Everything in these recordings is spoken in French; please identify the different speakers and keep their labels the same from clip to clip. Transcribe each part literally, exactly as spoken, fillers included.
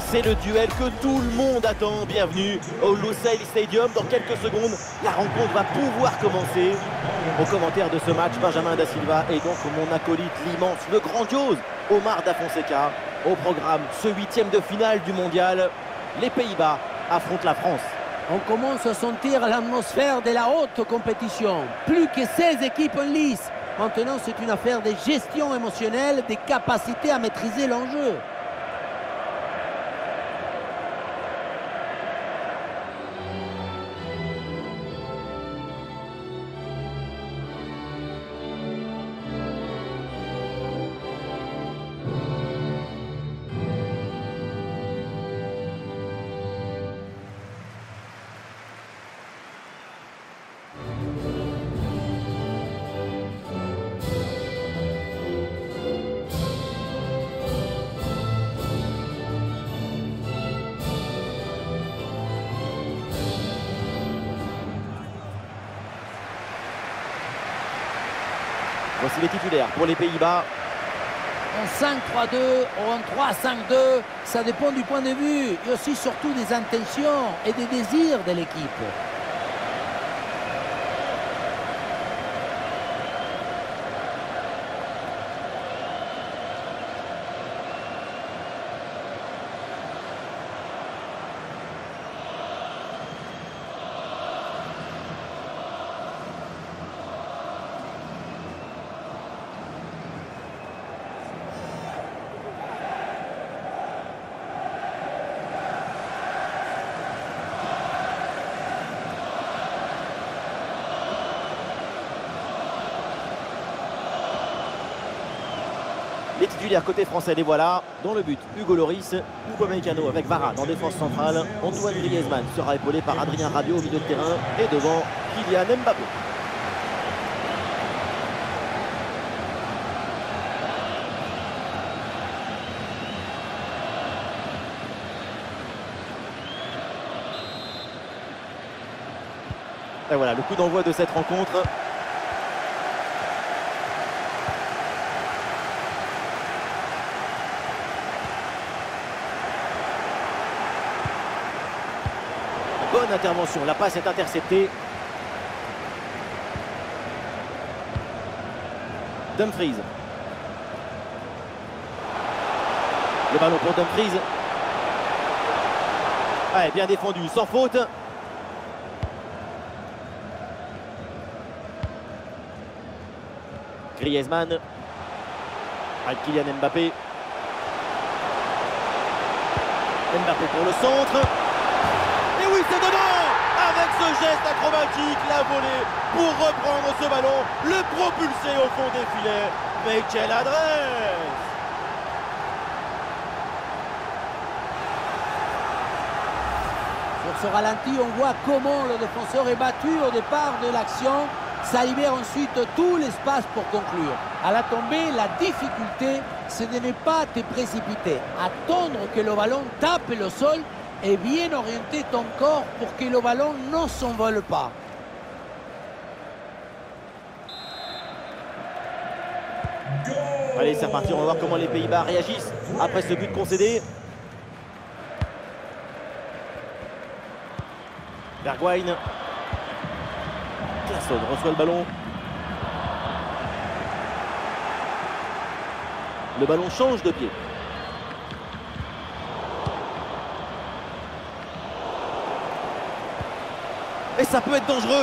Speaker 1: C'est le duel que tout le monde attend. Bienvenue au Lusail Stadium. Dans quelques secondes, la rencontre va pouvoir commencer. Au commentaire de ce match, Benjamin Da Silva et donc mon acolyte, l'immense, le grandiose Omar Da Fonseca. Au programme, ce huitième de finale du mondial, les Pays-Bas affrontent la France.
Speaker 2: On commence à sentir l'atmosphère de la haute compétition. Plus que seize équipes en lice. Maintenant, c'est une affaire de gestion émotionnelle, des capacités à maîtriser l'enjeu.
Speaker 1: Voici les titulaires pour les Pays-Bas.
Speaker 2: En cinq trois deux ou en trois cinq deux, ça dépend du point de vue et aussi surtout des intentions et des désirs de l'équipe.
Speaker 1: Les titulaires côté français, les voilà. Dans le but, Hugo Lloris, Upamecano avec Varane en défense centrale. Antoine Griezmann sera épaulé par Adrien Rabiot au milieu de terrain. Et devant, Kylian Mbappé. Et voilà, le coup d'envoi de cette rencontre. Bonne intervention, la passe est interceptée. Dumfries. Le ballon pour Dumfries. Ouais, bien défendu, sans faute. Griezmann. Avec Kylian Mbappé. Mbappé pour le centre. Et oui, c'est dedans! Avec ce geste acrobatique, la volée pour reprendre ce ballon, le propulser au fond des filets. Mais quelle adresse!
Speaker 2: Sur ce ralenti, on voit comment le défenseur est battu au départ de l'action. Ça libère ensuite tout l'espace pour conclure. À la tombée, la difficulté, c'est de ne pas te précipiter. Attendre que le ballon tape le sol et bien orienter ton corps pour que le ballon ne s'envole pas.
Speaker 1: Allez, c'est reparti, on va voir comment les Pays-Bas réagissent après ce but concédé. Bergwijn. Claesson reçoit le ballon. Le ballon change de pied. Et ça peut être dangereux.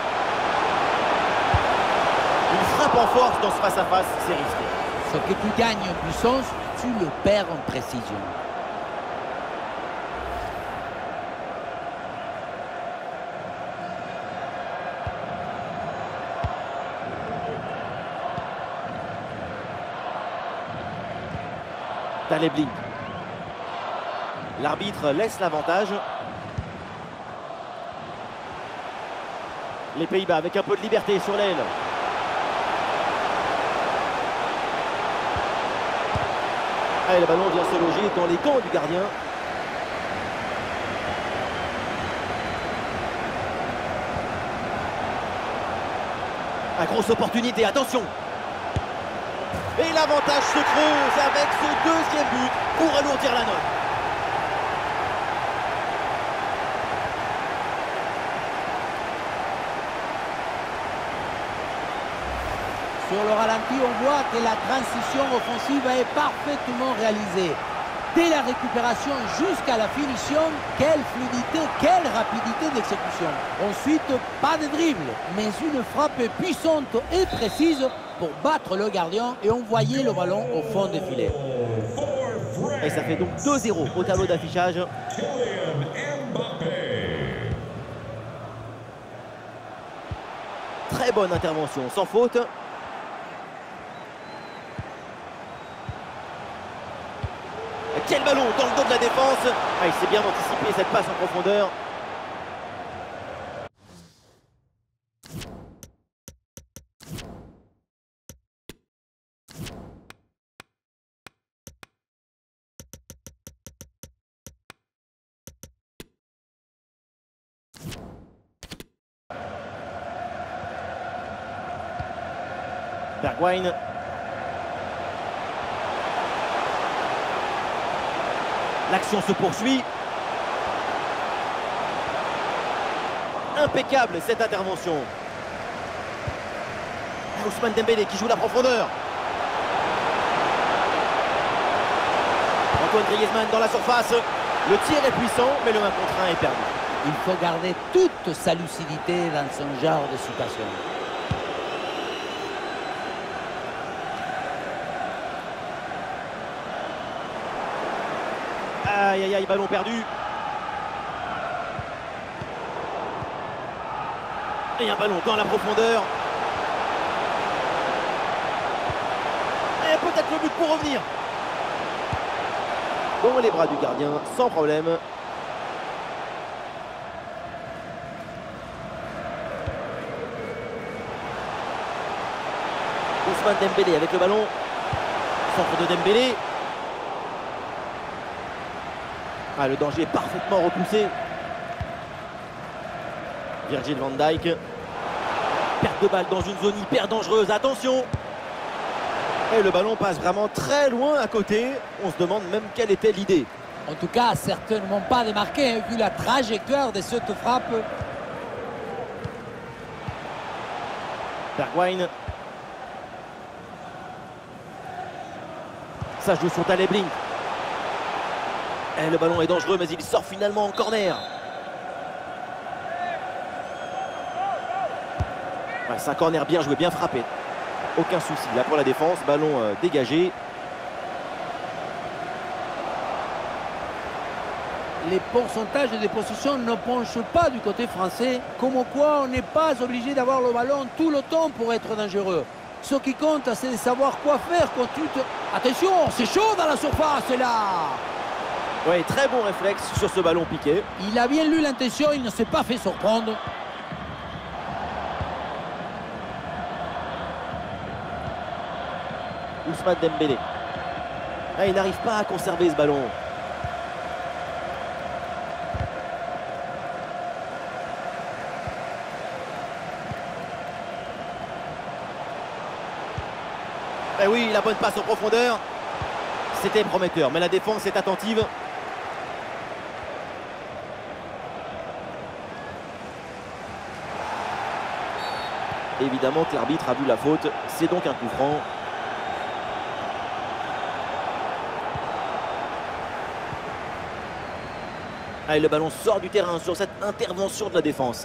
Speaker 1: Une frappe en force dans ce face-à-face, c'est risqué.
Speaker 2: Ce que tu gagnes en puissance, tu le perds en précision.
Speaker 1: Daley Blind. L'arbitre laisse l'avantage. Les Pays-Bas avec un peu de liberté sur l'aile. Allez, le ballon vient se loger dans les gants du gardien. La grosse opportunité, attention. Et l'avantage se creuse avec ce deuxième but pour alourdir la note.
Speaker 2: Sur le ralenti, on voit que la transition offensive est parfaitement réalisée. Dès la récupération jusqu'à la finition, quelle fluidité, quelle rapidité d'exécution. Ensuite, pas de dribble, mais une frappe puissante et précise pour battre le gardien et envoyer le ballon au fond des filets.
Speaker 1: Et ça fait donc deux zéro au tableau d'affichage. Très bonne intervention, sans faute. Quel ballon dans le dos de la défense. Ah, il s'est bien anticipé cette passe en profondeur. Bergwijn. L'action se poursuit. Impeccable cette intervention. Ousmane Dembélé qui joue la profondeur. Antoine Griezmann dans la surface. Le tir est puissant, mais le un contre un est perdu.
Speaker 2: Il faut garder toute sa lucidité dans ce genre de situation.
Speaker 1: Aïe aïe aïe, ballon perdu. Et un ballon dans la profondeur. Et peut-être le but pour revenir. Dans les bras du gardien, sans problème. Ousmane Dembélé avec le ballon. Centre de Dembélé. Ah, le danger est parfaitement repoussé. Virgil van Dijk. Perte de balle dans une zone hyper dangereuse. Attention. Et le ballon passe vraiment très loin à côté. On se demande même quelle était l'idée.
Speaker 2: En tout cas, certainement pas démarqué, hein, vu la trajectoire de cette frappe.
Speaker 1: Bergwijn. Ça joue sur Daley Blind. Et le ballon est dangereux, mais il sort finalement en corner. Ouais, c'est un corner bien joué, bien frappé. Aucun souci là pour la défense. Ballon euh, dégagé.
Speaker 2: Les pourcentages de possession ne penchent pas du côté français. Comme quoi, on n'est pas obligé d'avoir le ballon tout le temps pour être dangereux. Ce qui compte, c'est de savoir quoi faire quand tu te... Attention, c'est chaud dans la surface, là.
Speaker 1: Oui, très bon réflexe sur ce ballon piqué.
Speaker 2: Il a bien lu l'intention, il ne s'est pas fait surprendre.
Speaker 1: Ousmane Dembélé. Ah, il n'arrive pas à conserver ce ballon. Eh oui, la bonne passe en profondeur. C'était prometteur, mais la défense est attentive. Évidemment que l'arbitre a vu la faute. C'est donc un coup franc. Allez, le ballon sort du terrain sur cette intervention de la défense.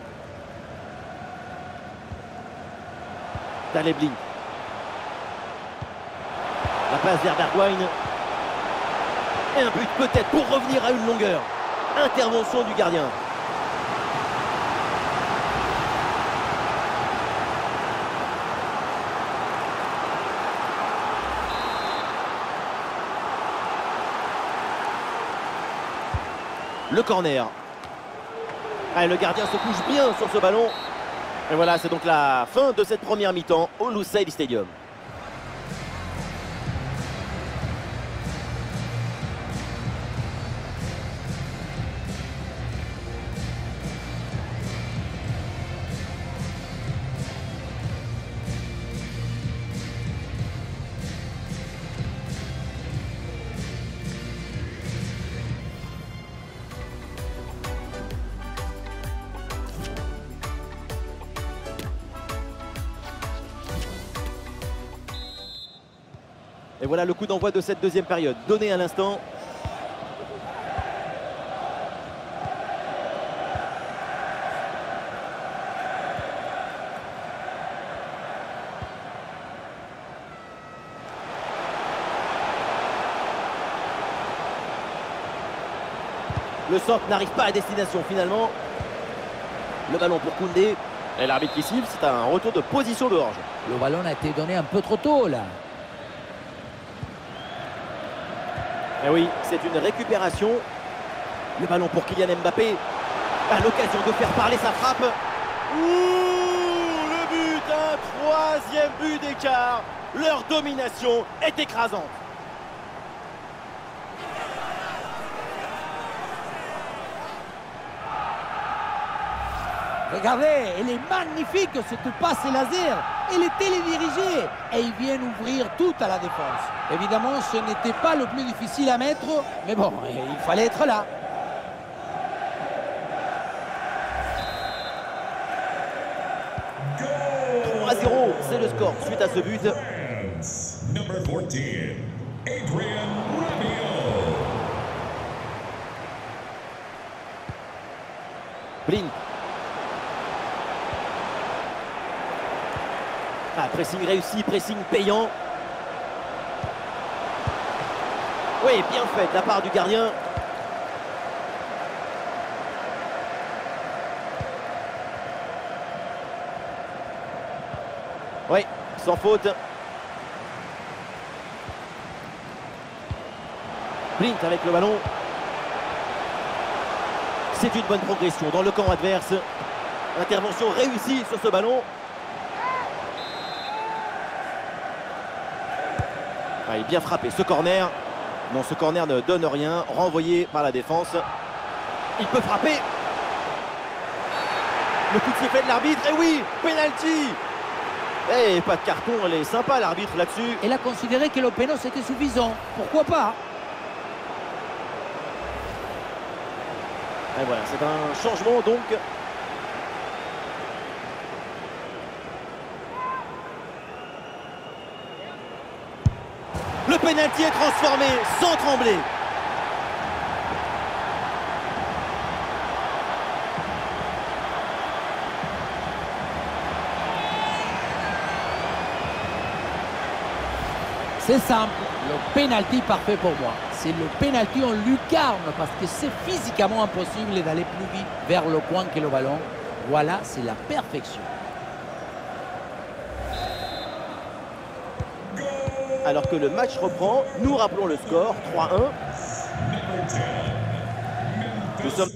Speaker 1: Daley Blind. La passe vers Bergwijn. Et un but peut-être pour revenir à une longueur. Intervention du gardien. Le corner. Allez, le gardien se couche bien sur ce ballon. Et voilà, c'est donc la fin de cette première mi-temps au Lusail Stadium. Et voilà le coup d'envoi de cette deuxième période, donné à l'instant. Le centre n'arrive pas à destination finalement. Le ballon pour Koundé. Et l'arbitre qui siffle, c'est un retour de position de hors.
Speaker 2: Le ballon a été donné un peu trop tôt là.
Speaker 1: Et oui, c'est une récupération. Le ballon pour Kylian Mbappé. À l'occasion de faire parler sa frappe. Ouh, le but, un troisième but d'écart. Leur domination est écrasante.
Speaker 2: Regardez, elle est magnifique cette passe laser. Elle est télédirigée et ils viennent ouvrir tout à la défense. Évidemment, ce n'était pas le plus difficile à mettre, mais bon, il fallait être là.
Speaker 1: trois à zéro, c'est le score suite à ce but.
Speaker 3: Number fourteen, Adrien Rabiot.
Speaker 1: Blink. Ah, pressing réussi, pressing payant. Oui, bien fait de la part du gardien. Oui, sans faute. Blink avec le ballon. C'est une bonne progression dans le camp adverse. Intervention réussie sur ce ballon. Ah, il est bien frappé ce corner. Non, ce corner ne donne rien. Renvoyé par la défense. Il peut frapper. Le coup de sifflet de l'arbitre. Et oui, penalty. Eh, pas de carton. Elle est sympa l'arbitre là-dessus.
Speaker 2: Elle a considéré que le péno c'était suffisant. Pourquoi pas?
Speaker 1: Et voilà, c'est un changement donc. Le pénalty est transformé sans trembler.
Speaker 2: C'est simple, le pénalty parfait pour moi. C'est le pénalty en lucarne parce que c'est physiquement impossible d'aller plus vite vers le coin que le ballon. Voilà, c'est la perfection.
Speaker 1: Alors que le match reprend, nous rappelons le score, trois à un. Nous sommes...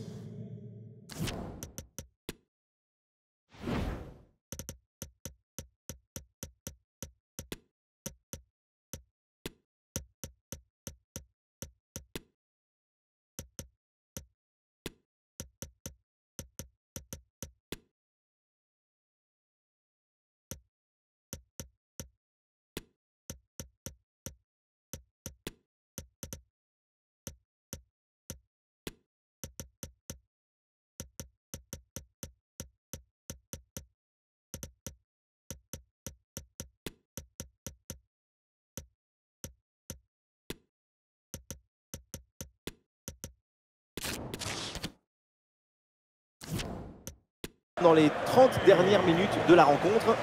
Speaker 1: dans les trente dernières minutes de la rencontre.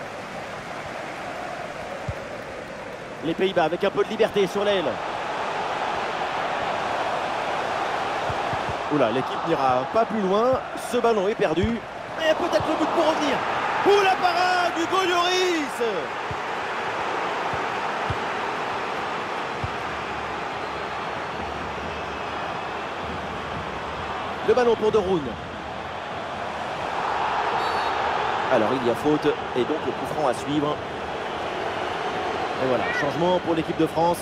Speaker 1: Les Pays-Bas avec un peu de liberté sur l'aile. Oula, l'équipe n'ira pas plus loin. Ce ballon est perdu. Et peut-être le but pour revenir. Ouh, la parade du Lloris. Le ballon pour De Roon. Alors il y a faute et donc le coup franc à suivre. Et voilà, changement pour l'équipe de France.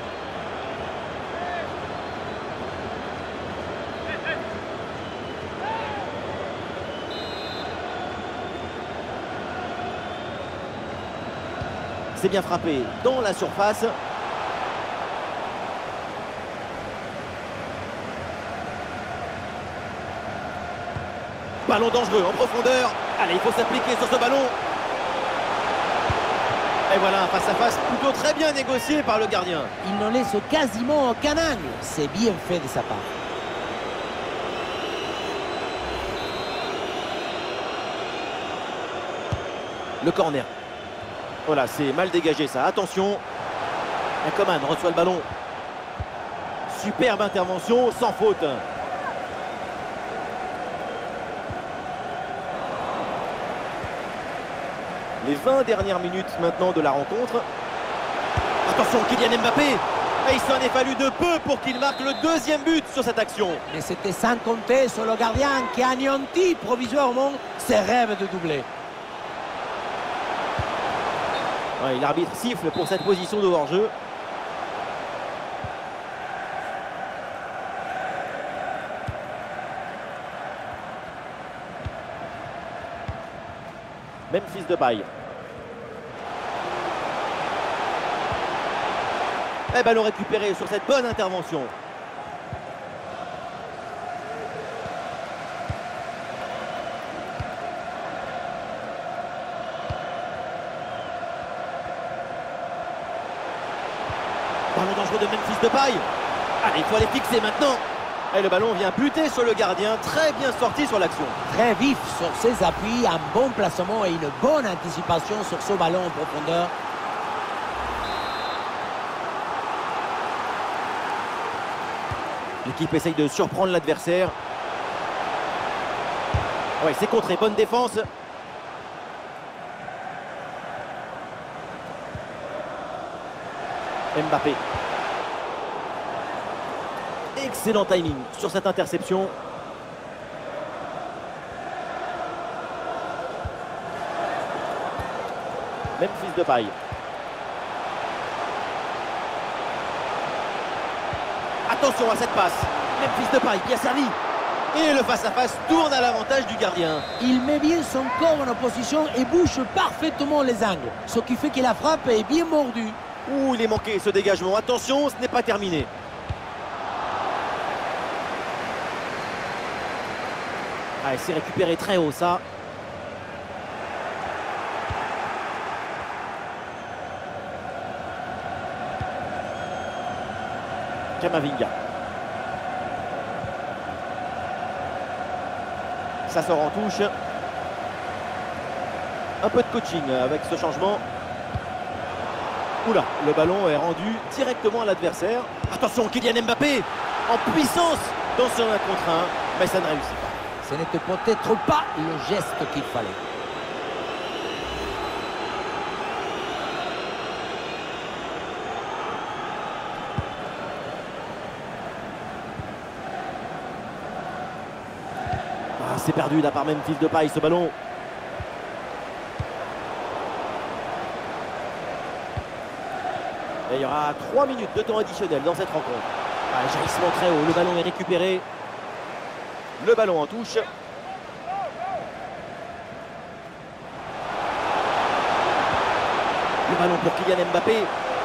Speaker 1: C'est bien frappé dans la surface. Ballon dangereux en profondeur. Allez, il faut s'appliquer sur ce ballon. Et voilà un face-à-face plutôt très bien négocié par le gardien.
Speaker 2: Il ne laisse quasiment aucun angle. C'est bien fait de sa part.
Speaker 1: Le corner. Voilà, c'est mal dégagé ça. Attention. Et Coman reçoit le ballon. Superbe intervention, sans faute. Les vingt dernières minutes maintenant de la rencontre. Attention, Kylian Mbappé. Et il s'en est fallu de peu pour qu'il marque le deuxième but sur cette action.
Speaker 2: Mais c'était sans compter sur le gardien qui a anéanti provisoirement ses rêves de doubler.
Speaker 1: Ouais, l'arbitre siffle pour cette position de hors-jeu. Memphis Depay. Et ballon récupéré sur cette bonne intervention. Ballon dangereux de Memphis Depay. Allez, il faut aller fixer maintenant. Et le ballon vient buter sur le gardien. Très bien sorti sur l'action.
Speaker 2: Très vif sur ses appuis, un bon placement et une bonne anticipation sur ce ballon en profondeur.
Speaker 1: L'équipe essaye de surprendre l'adversaire. Ouais, c'est contré. Bonne défense. Mbappé. Excellent timing sur cette interception. Memphis Depay. Attention à cette passe. Memphis Depay, bien servi. Et le face-à-face tourne à l'avantage du gardien.
Speaker 2: Il met bien son corps en opposition et bouche parfaitement les angles. Ce qui fait que la frappe est bien mordue.
Speaker 1: Ouh, il est manqué ce dégagement. Attention, ce n'est pas terminé. Ah, c'est récupéré très haut, ça. Camavinga. Ça sort en touche. Un peu de coaching avec ce changement. Oula, le ballon est rendu directement à l'adversaire. Attention, Kylian Mbappé en puissance dans son un contre un, mais ça ne réussit pas.
Speaker 2: Ce n'était peut-être pas le geste qu'il fallait.
Speaker 1: Ah, c'est perdu là par Memphis Depay ce ballon. Et il y aura trois minutes de temps additionnel dans cette rencontre. Ah, jaillissement très haut, le ballon est récupéré. Le ballon en touche. Le ballon pour Kylian Mbappé.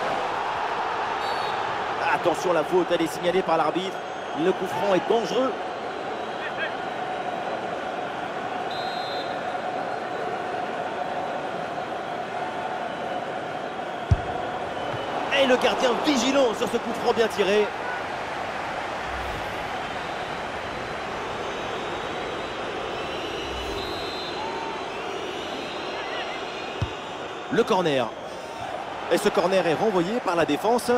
Speaker 1: Attention, la faute, elle est signalée par l'arbitre. Le coup franc est dangereux. Et le gardien vigilant sur ce coup franc bien tiré. Le corner. Et ce corner est renvoyé par la défense.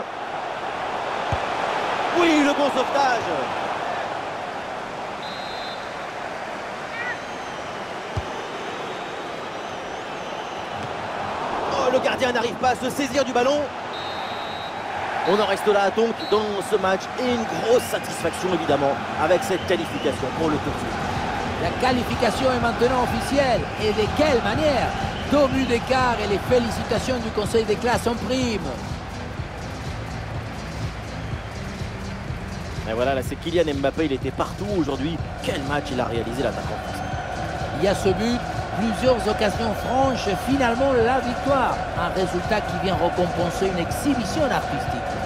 Speaker 1: Oui, le bon sauvetage. Oh, le gardien n'arrive pas à se saisir du ballon. On en reste là donc dans ce match. Et une grosse satisfaction évidemment avec cette qualification pour le tour.
Speaker 2: La qualification est maintenant officielle. Et de quelle manière? Deux buts d'écart et les félicitations du conseil des classes en prime.
Speaker 1: Et voilà, là c'est Kylian Mbappé, il était partout aujourd'hui. Quel match il a réalisé l'attaquant français.
Speaker 2: Il y a ce but, plusieurs occasions franches, finalement la victoire. Un résultat qui vient récompenser une exhibition artistique.